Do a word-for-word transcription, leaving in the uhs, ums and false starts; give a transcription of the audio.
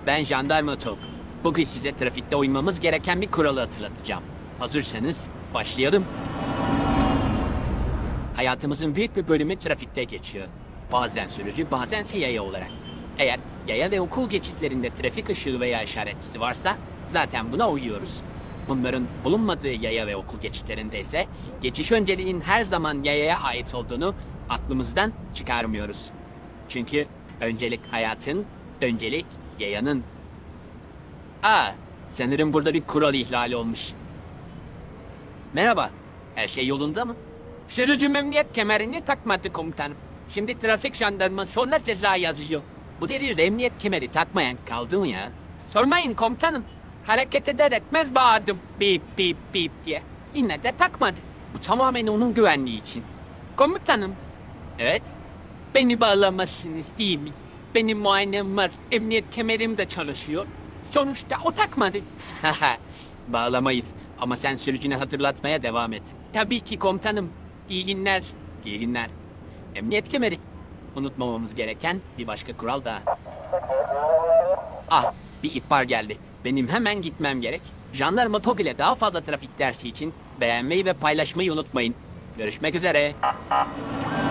Ben Jandarma Tok. Bugün size trafikte uymamız gereken bir kuralı hatırlatacağım. Hazırsanız başlayalım. Hayatımızın büyük bir bölümü trafikte geçiyor. Bazen sürücü, bazense yaya olarak. Eğer yaya ve okul geçitlerinde trafik ışığı veya işaretçisi varsa zaten buna uyuyoruz. Bunların bulunmadığı yaya ve okul geçitlerinde ise geçiş önceliğinin her zaman yayaya ait olduğunu aklımızdan çıkarmıyoruz. Çünkü öncelik hayatın, öncelik yayanın. Aa, sanırım burada bir kural ihlali olmuş. Merhaba, her şey yolunda mı? Sürücü emniyet kemerini takmadı komutanım. Şimdi trafik jandarması ona ceza yazıyor. Bu devirde emniyet kemeri takmayan kaldı mı ya? Sormayın komutanım. Hareket eder etmez bağırdım bip bip bip diye. Yine de takmadı. Bu tamamen onun güvenliği için. Komutanım. Evet. Beni bağlamazsınız değil mi? Benim muayenem var. Emniyet kemerim de çalışıyor. Sonuçta o takmadı. Haha. Bağlamayız. Ama sen sürücüne hatırlatmaya devam et. Tabii ki komutanım. İyi günler. İyi günler. Emniyet kemeri. Unutmamamız gereken bir başka kural daha. Ah, bir ihbar geldi. Benim hemen gitmem gerek. Jandarma Tok ile daha fazla trafik dersi için beğenmeyi ve paylaşmayı unutmayın. Görüşmek üzere.